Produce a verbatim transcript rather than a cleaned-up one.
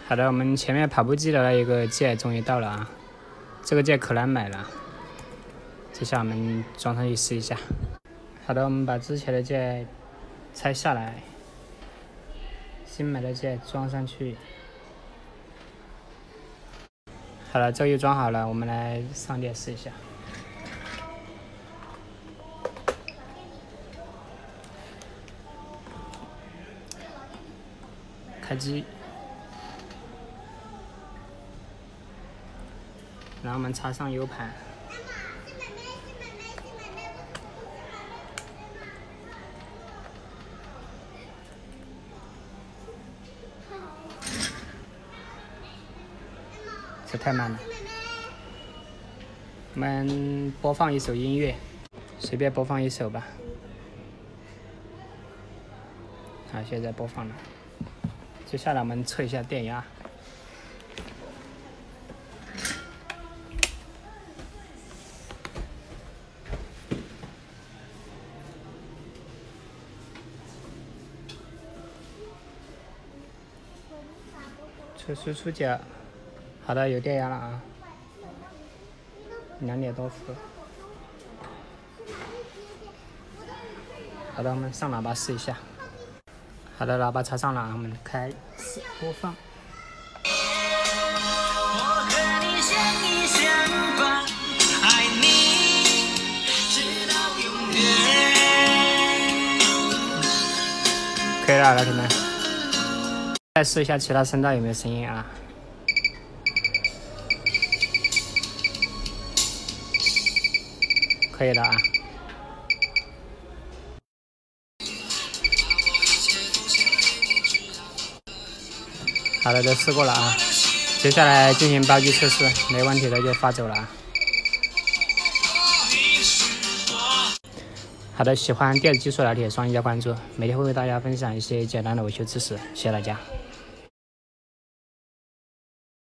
好的，我们前面跑步机的那一个键终于到了啊，这个键可难买了。接下来我们装上去试一下。好的，我们把之前的键拆下来，新买的键装上去。好了，这个又装好了，我们来上电试一下。开机。 然后我们插上 U 盘，这太慢了。我们播放一首音乐，随便播放一首吧。好，现在播放了。接下来我们测一下电压。 测输出角，好的，有电压了啊，两点多伏。好的，我们上喇叭试一下。好的，喇叭插上了，我们开始播放。可以了，老铁们。 再试一下其他声道有没有声音啊？可以的啊。好的，都试过了啊。接下来进行包机测试，没问题的就发走了啊。好的，喜欢电子技术老铁，双击加关注，每天会为大家分享一些简单的维修知识，谢谢大家。